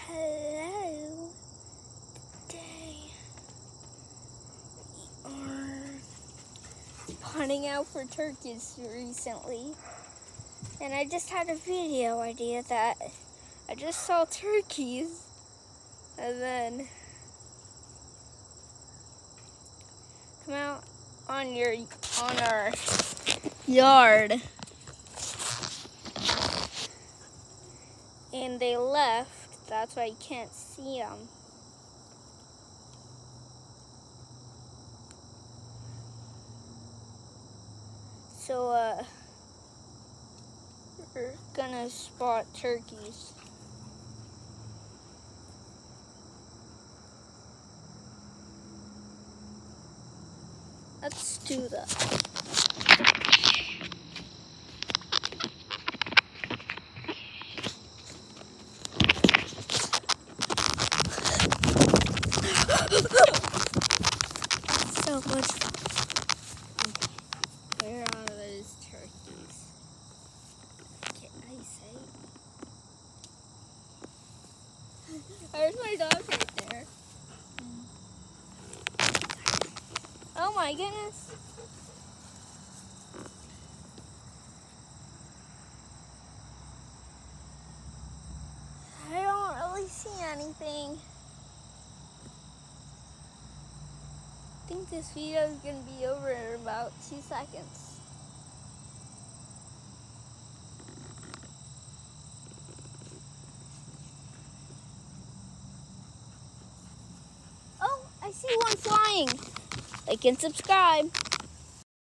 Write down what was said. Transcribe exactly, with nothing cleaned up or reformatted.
Hello. Today we are hunting out for turkeys recently. And I just had a video idea that I just saw turkeys and then come out on your on our yard. And they left. That's why you can't see them. So, uh, we're gonna spot turkeys. Let's do that. So much fun. Okay. Where are those turkeys? Can I say? There's my dog right there. Oh my goodness. I don't really see anything. I think this video is going to be over in about two seconds. Oh, I see one flying. Like and subscribe.